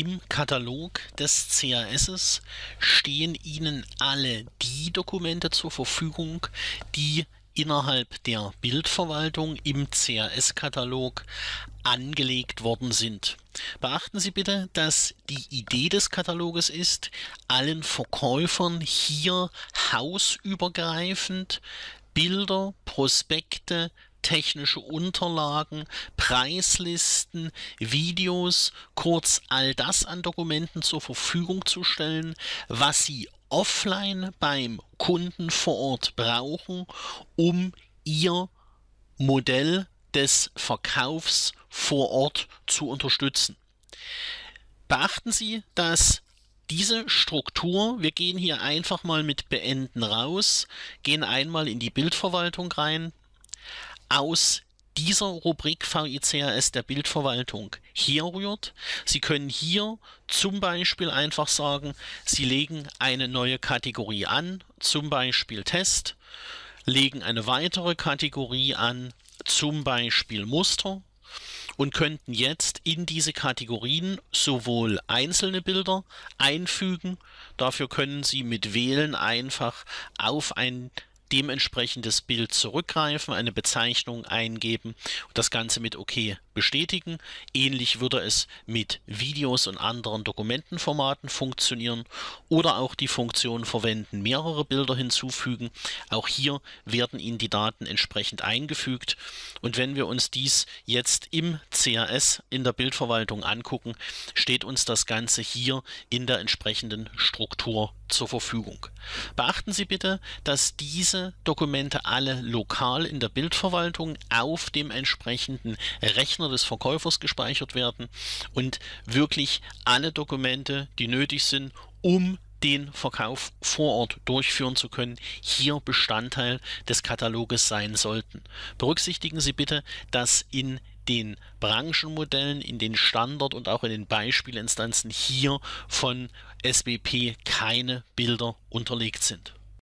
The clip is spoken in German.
Im Katalog des CASs stehen Ihnen alle die Dokumente zur Verfügung, die innerhalb der Bildverwaltung im CAS-Katalog angelegt worden sind. Beachten Sie bitte, dass die Idee des Kataloges ist, allen Verkäufern hier hausübergreifend Bilder, Prospekte, technische Unterlagen, Preislisten, Videos, kurz all das an Dokumenten zur Verfügung zu stellen, was Sie offline beim Kunden vor Ort brauchen, um Ihr Modell des Verkaufs vor Ort zu unterstützen. Beachten Sie, dass diese Struktur, wir gehen hier einfach mal mit Beenden raus, gehen einmal in die Bildverwaltung rein, aus dieser Rubrik VICAS der Bildverwaltung herrührt. Sie können hier zum Beispiel einfach sagen, Sie legen eine neue Kategorie an, zum Beispiel Test, legen eine weitere Kategorie an, zum Beispiel Muster, und könnten jetzt in diese Kategorien sowohl einzelne Bilder einfügen, dafür können Sie mit Wählen einfach auf ein dementsprechendes Bild zurückgreifen, eine Bezeichnung eingeben und das Ganze mit OK bestätigen. Ähnlich würde es mit Videos und anderen Dokumentenformaten funktionieren oder auch die Funktion verwenden, mehrere Bilder hinzufügen. Auch hier werden Ihnen die Daten entsprechend eingefügt. Und wenn wir uns dies jetzt im CAS in der Bildverwaltung angucken, steht uns das Ganze hier in der entsprechenden Struktur zur Verfügung. Beachten Sie bitte, dass diese Dokumente alle lokal in der Bildverwaltung auf dem entsprechenden Rechner des Verkäufers gespeichert werden und wirklich alle Dokumente, die nötig sind, um den Verkauf vor Ort durchführen zu können, hier Bestandteil des Kataloges sein sollten. Berücksichtigen Sie bitte, dass in den Branchenmodellen, in den Standard- und auch in den Beispielinstanzen hier von SBP keine Bilder unterlegt sind.